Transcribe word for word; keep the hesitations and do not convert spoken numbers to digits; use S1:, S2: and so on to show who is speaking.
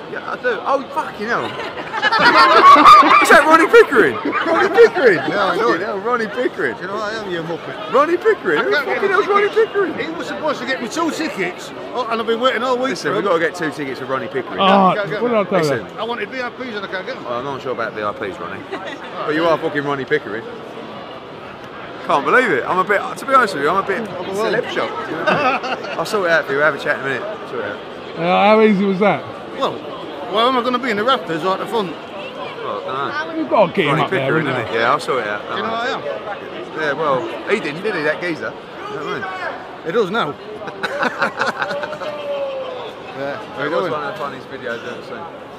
S1: Yeah, I do. Oh, fucking hell. Is that Ronnie Pickering? Ronnie Pickering?
S2: Yeah, I know it.
S1: Hell, Ronnie Pickering.
S2: Do you know what I am, you muppet?
S1: Ronnie Pickering? Who the fucking hell's Ronnie Pickering?
S2: He was supposed to get me two tickets, oh, and I've been waiting all week.
S1: Listen, we've got to get two tickets for Ronnie Pickering.
S3: Oh,
S2: Can't get
S3: what did I tell
S1: Listen,
S3: you?
S2: I wanted V I Ps and I can't get them.
S1: well, I'm not sure about V I Ps, Ronnie. But you are fucking Ronnie Pickering. Can't believe it. I'm a bit, to be honest with you, I'm a bit celeb shocked. You know what I mean? I'll sort it out for you. We'll have a chat in a minute. Sort it out.
S3: Uh, how easy was that?
S2: Well, well, am I going to be in the rafters or at the front?
S1: Well, I don't know.
S3: You've got to get him
S1: Ronnie
S3: up there,
S1: Pickering,
S3: haven't
S1: isn't
S3: you?
S1: it? Yeah, I'll sort it out.
S2: Do you know what I am?
S1: Yeah, well, he didn't, did he, that geezer? You know what I mean?
S2: It does now. Yeah, how
S1: It
S2: you
S1: was
S2: doing?
S1: one of the funniest videos I've ever seen.